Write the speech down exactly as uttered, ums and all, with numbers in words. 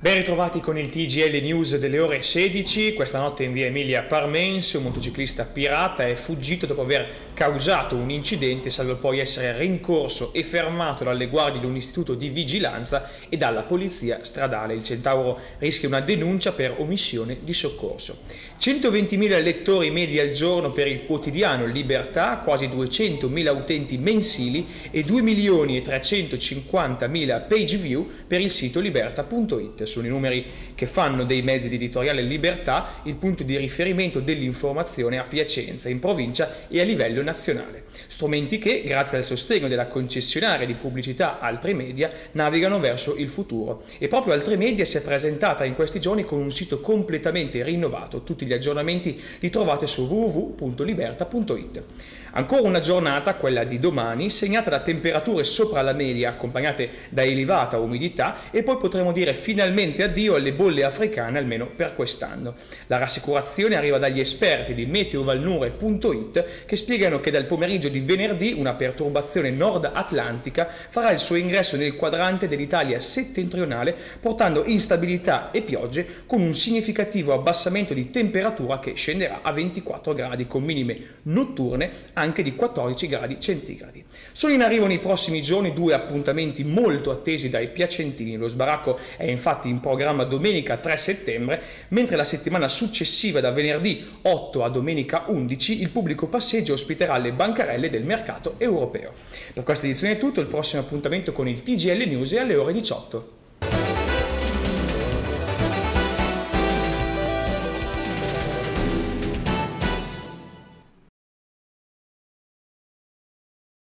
Ben ritrovati con il T G L News delle ore sedici. Questa notte in via Emilia Parmense un motociclista pirata è fuggito dopo aver causato un incidente, salvo poi essere rincorso e fermato dalle guardie di un istituto di vigilanza e dalla polizia stradale. Il Centauro rischia una denuncia per omissione di soccorso. centoventimila lettori medi al giorno per il quotidiano Libertà, quasi duecentomila utenti mensili e due milioni e trecentocinquantamila page view per il sito libertà punto it. Sono i numeri che fanno dei mezzi di editoriale Libertà il punto di riferimento dell'informazione a Piacenza, in provincia e a livello nazionale. Strumenti che, grazie al sostegno della concessionaria di pubblicità Altri Media, navigano verso il futuro. E proprio Altri Media si è presentata in questi giorni con un sito completamente rinnovato. Tutti gli aggiornamenti li trovate su w w w punto libertà punto it. Ancora una giornata, quella di domani, segnata da temperature sopra la media accompagnate da elevata umidità, e poi potremo dire finalmente addio alle bolle africane, almeno per quest'anno. La rassicurazione arriva dagli esperti di meteovalnure punto it, che spiegano che dal pomeriggio di venerdì una perturbazione nord atlantica farà il suo ingresso nel quadrante dell'Italia settentrionale, portando instabilità e piogge con un significativo abbassamento di temperatura che scenderà a ventiquattro gradi, con minime notturne anche di quattordici gradi centigradi. Sono in arrivo nei prossimi giorni due appuntamenti molto attesi dai piacentini. Lo sbaracco è infatti in programma domenica tre settembre, mentre la settimana successiva, da venerdì otto a domenica undici, il pubblico passeggio ospiterà le bancarelle del mercato europeo. Per questa edizione è tutto, il prossimo appuntamento con il T G L News è alle ore diciotto.